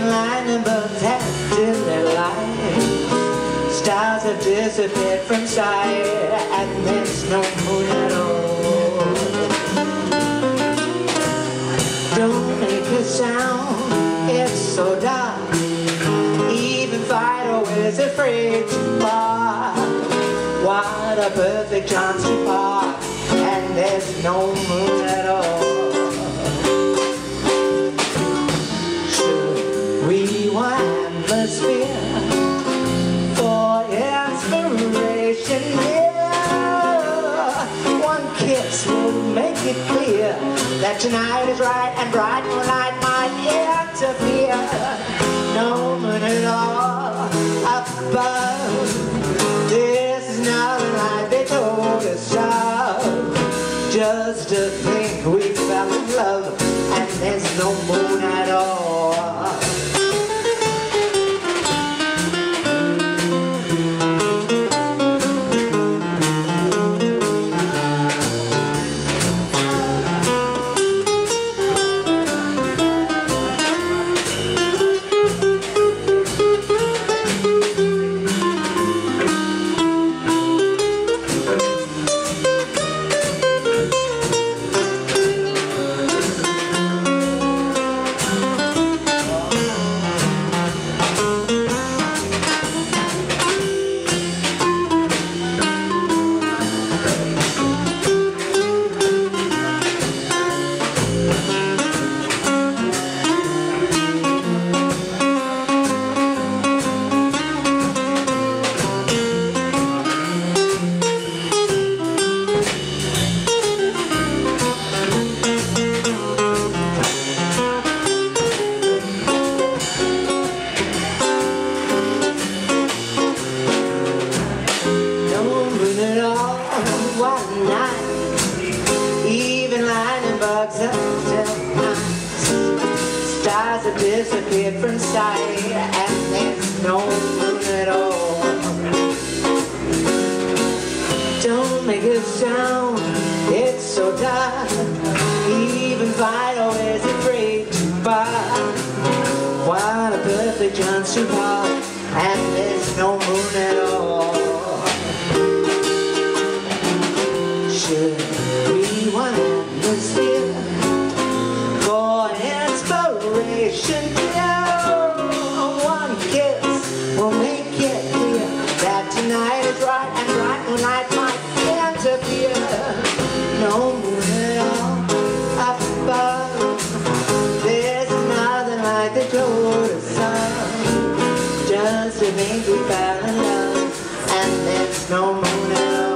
Even lightning bugs have dimmed their light. Stars have disappeared from sight, and there's no moon at all. Don't make a sound, it's so dark. Even Fido is afraid to bark. What a perfect chance to part, and there's no moon at all. Should we want atmosphere for inspiration? Yeah, one kiss will make it clear that tonight is right and bright moonlight might interfere. No moon at all up above. This is nothing like they told us of. Just to think we fell in love and there's no moon at all. One night, even lightning bugs until night. Stars have disappeared from sight, and there's no moon at all. Don't make a sound, it's so dark. Even Fido is afraid to bark. What a perfect chance to part, and there's no moon at all. Should we want atmosphere for inspiration? No, one kiss will make it clear that tonight is right and bright moonlight might interfere. No moon at all up above. There's nothing like the told us of. Just to make we fell in love, and there's no moon at all.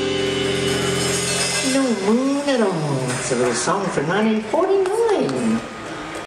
Moon at all. It's a little song from 1949.